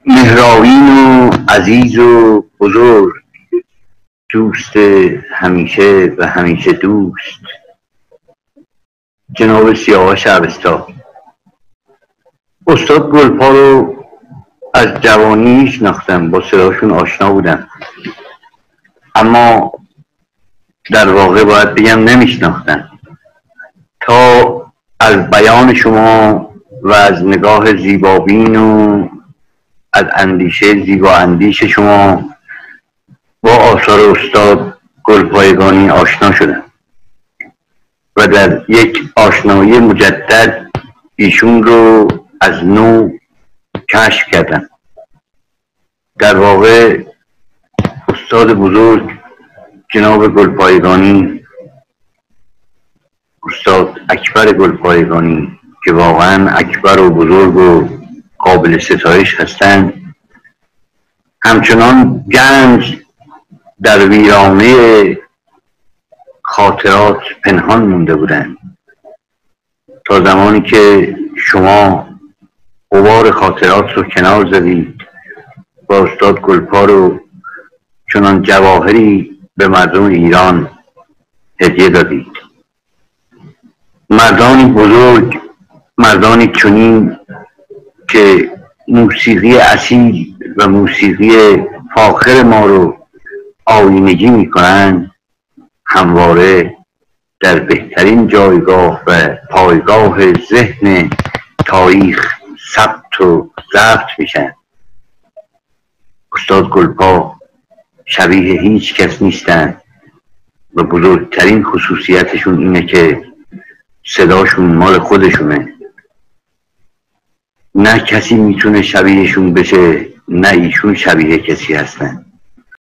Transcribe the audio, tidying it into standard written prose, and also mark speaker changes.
Speaker 1: مهرآیین و عزیز و بزرگ، دوست همیشه و همیشه دوست، جناب سیاوش اوستا. استاد گلپا رو از جوانی میشناختم، با صداشون آشنا بودم، اما در واقع باید بگم نمیشناختم تا از بیان شما و از نگاه زیبابین و از اندیشه زیبا اندیش شما با آثار استاد گلپایگانی آشنا شدم و در یک آشنایی مجدد ایشون رو از نو کشف کردم. در واقع استاد بزرگ جناب گلپایگانی، استاد اکبر گلپایگانی که واقعا اکبر و بزرگ و قابل ستایش هستند، همچنان گنج در ویرانه خاطرات پنهان مونده بودند تا زمانی که شما غبار خاطرات رو کنار زدید و استاد گلپا رو چنان جواهری به مردم ایران هدیه دادید. مردانی بزرگ، مردانی چنین که موسیقی اصیل و موسیقی فاخر ما رو آیینگی میکنن، همواره در بهترین جایگاه و پایگاه ذهن تاریخ ثبت و ضبط میشن. استاد گلپا شبیه هیچ کس نیستن و بزرگترین خصوصیتشون اینه که صداشون مال خودشونه، نه کسی میتونه شبیهشون بشه، نه ایشون شبیه کسی هستن.